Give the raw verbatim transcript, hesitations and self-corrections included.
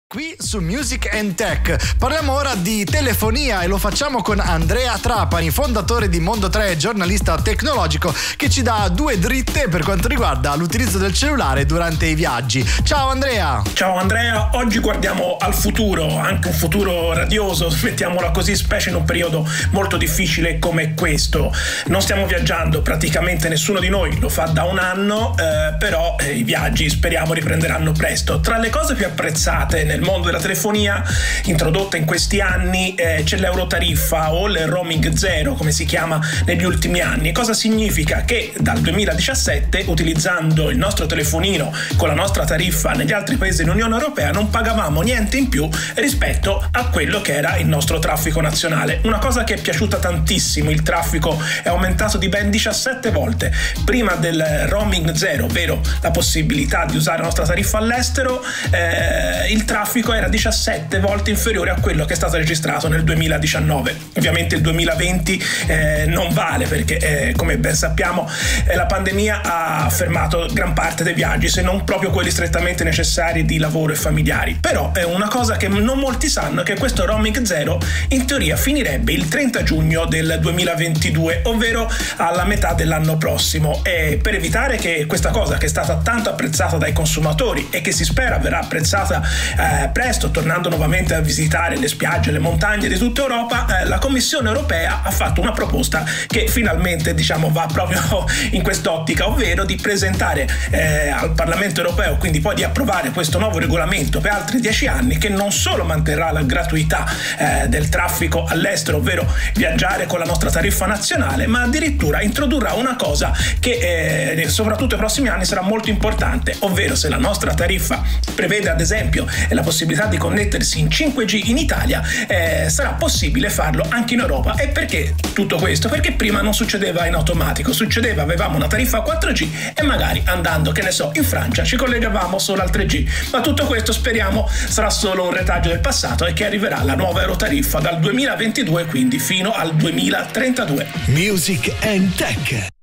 Qui su Music and Tech parliamo ora di telefonia e lo facciamo con Andrea Trapani, fondatore di Mondo tre, giornalista tecnologico, che ci dà due dritte per quanto riguarda l'utilizzo del cellulare durante i viaggi. Ciao Andrea! Ciao Andrea, oggi guardiamo al futuro, anche un futuro radioso, mettiamola così, specie in un periodo molto difficile come questo. Non stiamo viaggiando, praticamente nessuno di noi lo fa da un anno, eh, però eh, i viaggi speriamo riprenderanno presto. Tra le cose più apprezzate nel mondo della telefonia introdotta in questi anni eh, c'è l'eurotariffa o il roaming zero, come si chiama negli ultimi anni. Cosa significa? Che dal duemiladiciassette, utilizzando il nostro telefonino con la nostra tariffa negli altri paesi dell'Unione Europea, non pagavamo niente in più rispetto a quello che era il nostro traffico nazionale. Una cosa che è piaciuta tantissimo: il traffico è aumentato di ben diciassette volte. Prima del roaming zero, ovvero la possibilità di usare la nostra tariffa all'estero, eh, il traffico era diciassette volte inferiore a quello che è stato registrato nel duemiladiciannove. Ovviamente il duemilaventi eh, non vale perché eh, come ben sappiamo eh, la pandemia ha fermato gran parte dei viaggi, se non proprio quelli strettamente necessari di lavoro e familiari. Però è una cosa che non molti sanno, che questo roaming zero in teoria finirebbe il trenta giugno del duemilaventidue, ovvero alla metà dell'anno prossimo, e per evitare che questa cosa, che è stata tanto apprezzata dai consumatori e che si spera verrà apprezzata eh, presto, tornando nuovamente a visitare le spiagge, le montagne di tutta Europa, eh, la Commissione Europea ha fatto una proposta che finalmente, diciamo, va proprio in quest'ottica, ovvero di presentare eh, al Parlamento Europeo, quindi poi di approvare questo nuovo regolamento per altri dieci anni, che non solo manterrà la gratuità eh, del traffico all'estero, ovvero viaggiare con la nostra tariffa nazionale, ma addirittura introdurrà una cosa che eh, soprattutto nei prossimi anni sarà molto importante, ovvero se la nostra tariffa prevede ad esempio la possibilità di connettersi in cinque G in Italia, eh, sarà possibile farlo anche in Europa. E perché tutto questo? Perché prima non succedeva in automatico, succedeva, avevamo una tariffa quattro G e magari andando, che ne so, in Francia ci collegavamo solo al tre G, ma tutto questo speriamo sarà solo un retaggio del passato e che arriverà la nuova eurotariffa dal duemilaventidue, quindi fino al duemilatrentadue. Music and Tech.